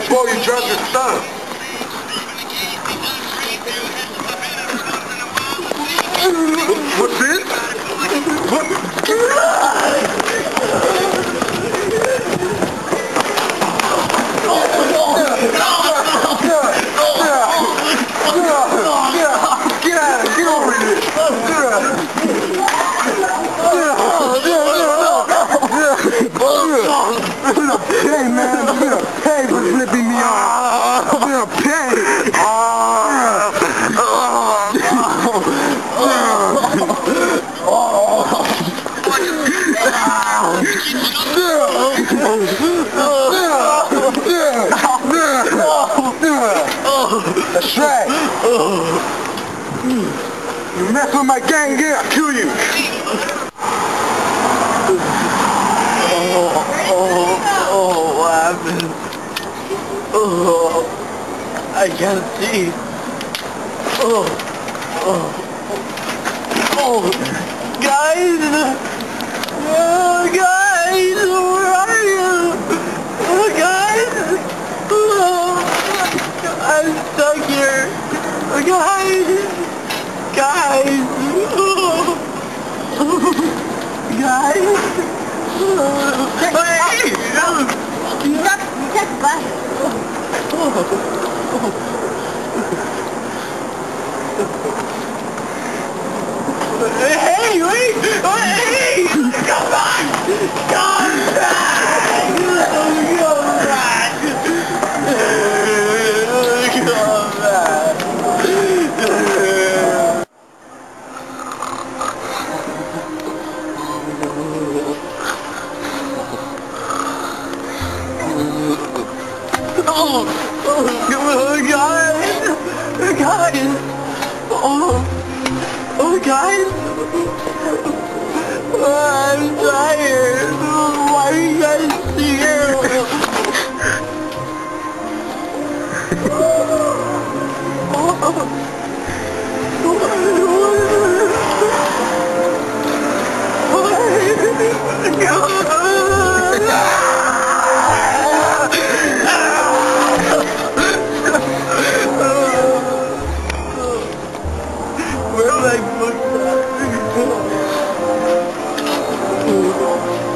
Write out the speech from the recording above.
before you drop your stuff. What's this? What? Get over here. Hey man, you're gonna pay for flipping me off. You're gonna pay. That's right. You mess with my gang again, I'll kill you. What happened? I can't see. Guys! Guys, where are you? Guys! I'm stuck here. Guys! Guys! Guys! Hey! You got bus. Hey, wait! Hey! Come back! Come back! Come back! Come back! Guys! Guys! I'm tired. Why are you guys here? Where did I put that?